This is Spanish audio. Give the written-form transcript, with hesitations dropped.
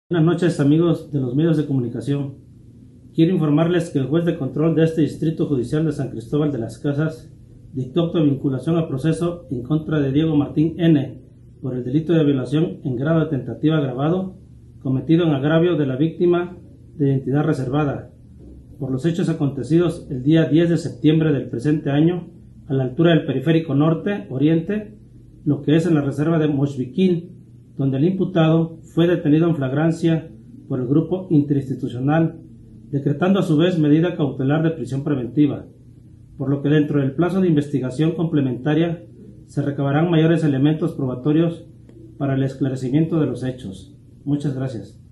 Buenas noches, amigos de los medios de comunicación. Quiero informarles que el juez de control de este Distrito Judicial de San Cristóbal de las Casas dictó acto de vinculación a proceso en contra de Diego Martín N. por el delito de violación en grado de tentativa agravado cometido en agravio de la víctima de identidad reservada por los hechos acontecidos el día 10 de septiembre del presente año a la altura del Periférico Norte Oriente, lo que es en la reserva de Moxbiquín, donde el imputado fue detenido en flagrancia por el grupo interinstitucional, decretando a su vez medida cautelar de prisión preventiva, por lo que dentro del plazo de investigación complementaria se recabarán mayores elementos probatorios para el esclarecimiento de los hechos. Muchas gracias.